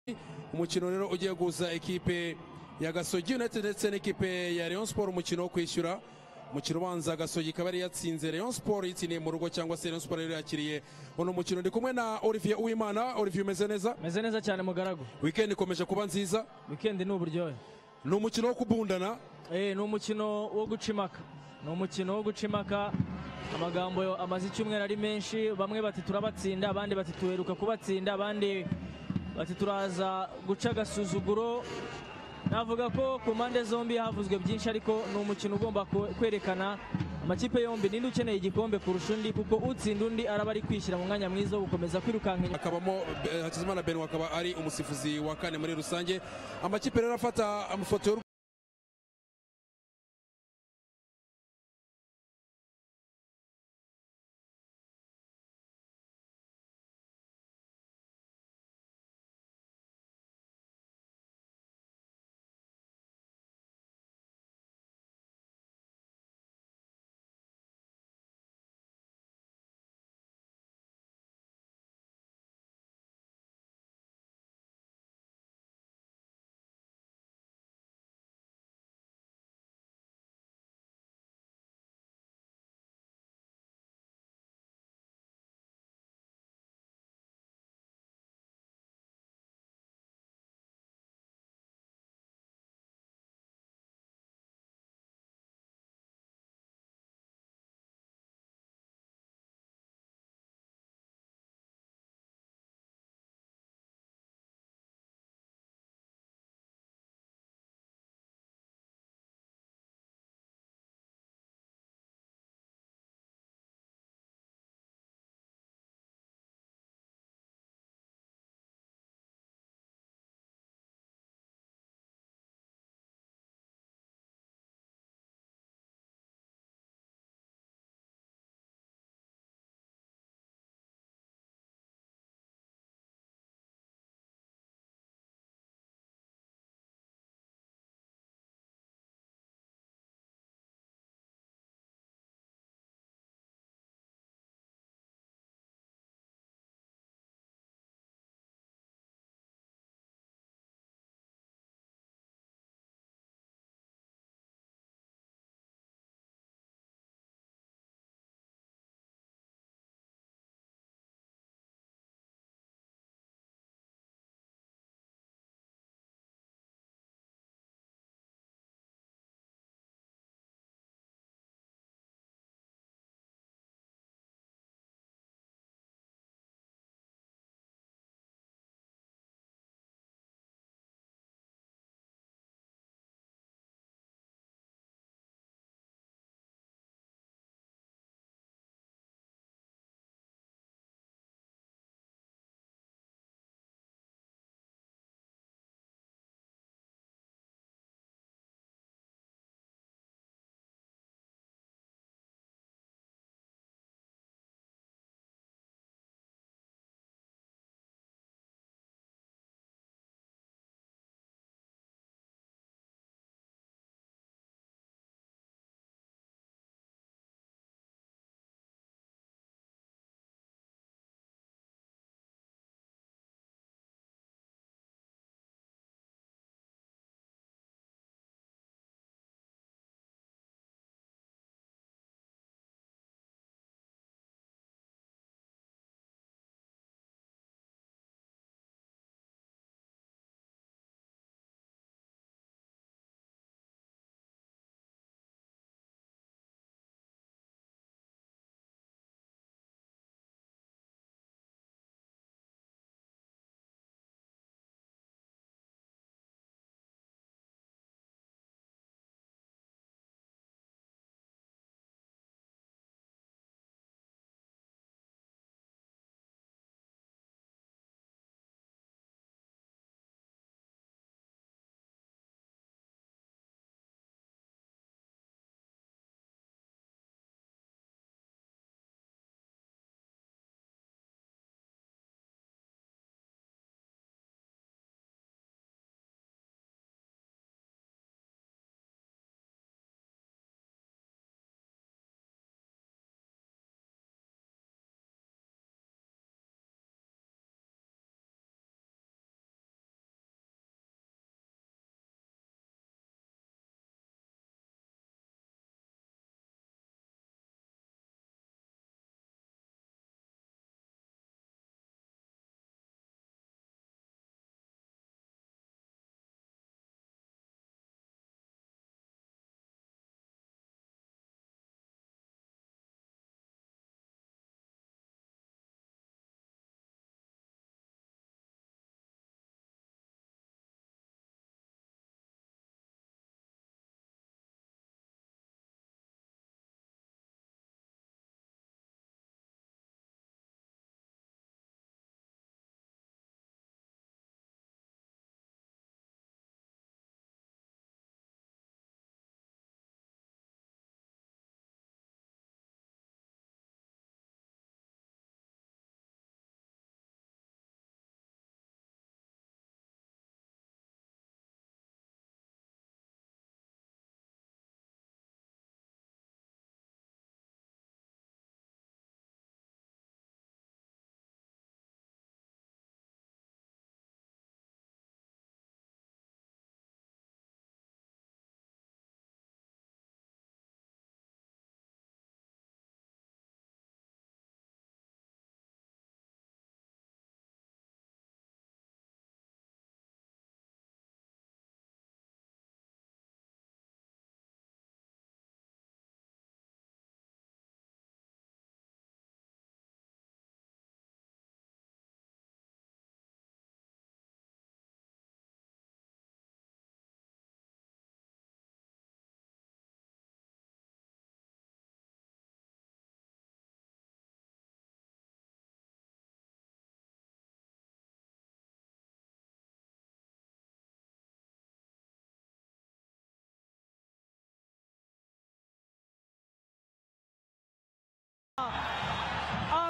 umukino rero ugiye guhuza ekipe ya Gasogi United ndetse n'ikipe ya Rayon Sport, umukino wo kwishyura. Umukino ubanza Gasogi ikaba yari yatsinze Rayon Sport yitsiniye mu rugo, cyangwa se Rayon Sport yari yakiriye uno mukino. Ndi kumwe na Olivier Uwimana. Olivier, umeze neza? Meze neza cyane mugaragu. Weekend ikomeje kuba nziza. Weekend ni uburyohe. Ni umukino wo kubundana. Ni umukino wo gucimaka. Ni umukino wo gucimaka. Amagambo amaze icyumweru ari menshi, bamwe bati turabatsinda, abandi bati tuheruka kubatsinda, abandi bati turaza guca agasuzuguro. Navuga ko ku mpande zombi havuzwe byinshi, ariko ni umukino ugomba kwerekana amakipe yombi ninde ukeneye igikombe kurusha undi, kuko utsinda undi araba ari kwishyira mu mwanya mwiza wo gukomeza kwirukanka. Akabamo Hakizimana Benoit akaba ari umusifuzi wa kane muri rusange. Amakipe rero afata amafoto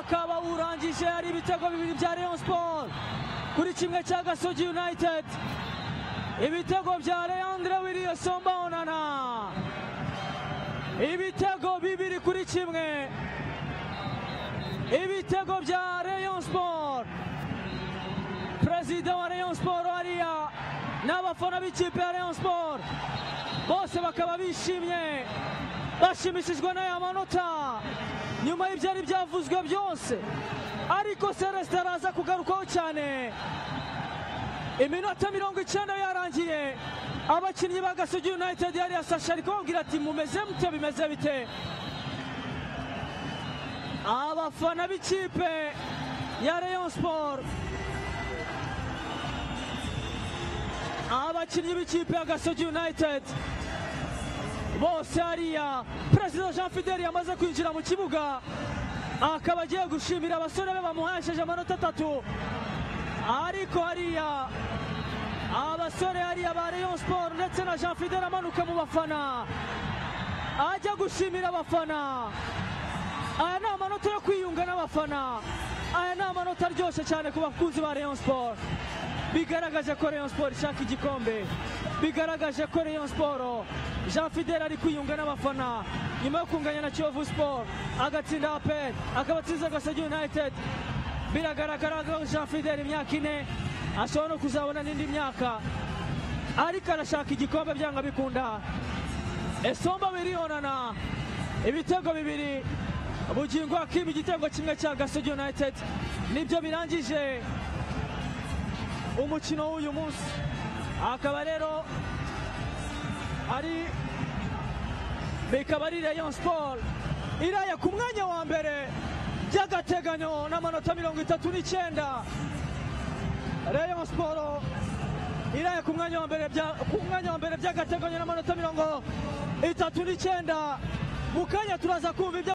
ukaba urangije ari ibitego 2 bya Rayon Sport kuri kimwe cya Gasogi United. Ibitego bya Leandre Willy Somba Onana, ibitego 2 kuri kimwe, ibitego bya Rayon Sport. Perezida wa Rayon Sport hariya n'abafana b'ikipe ya Rayon Sport bose bakaba bishimye, bashimishijwe n'aya manota nyuma y'ibyari byavuzwe byose. Ariko Celestin araza kugarukaho cyane. Iminota 90 yarangiye, abakinnyi ba Gasogi United yari yasashe ariko babwira ati mumeze mute, bimeze bite? Abafana b'ikipe ya Rayon Sport, abakinnyi b'ikipe ya Gasogi United bose hariya, Perezida Jean Fidel yamaze kwinjira mu kibuga akaba agiye gushimira abasore be bamuhesheje amanota 3. Ariko hariya abasore hariya ba Rayon Sport ndetse na Jean Fidel amanuka mu bafana ajya gushimira abafana. Aya ni amanota yo kwiyunga n'abafana, aya ni amanota aryoshye cyane ku bakunzi ba Rayon Sport. Bigaragaje ko Rayon Sport ishaka igikombe, bigaragaje ko Rayon Sport Jean Fidel ari kwiyunga n'abafana nyuma yo kunganya na Kiyovu Sport agatsinda APR akabatsinda Gasogi United. Biragaragara ko Jean Fidel imyaka 4 ashobora no kuzabona n'indi myaka, ariko arashaka igikombe byanga bikunda. Somba Willy Onana ibitego 2, Bugingo Hakim igitego kimwe cya Gasogi United. Nibyo birangije umukino w'uyu munsi. Akaba rero bikaba ari Rayon Sport iraya ku mwanya wa mbere by'agateganyo n'amanota 39. Rayon Sport iraya ku mwanya wa mbere by'agateganyo n'amanota 39. Mu kanya turaza kumva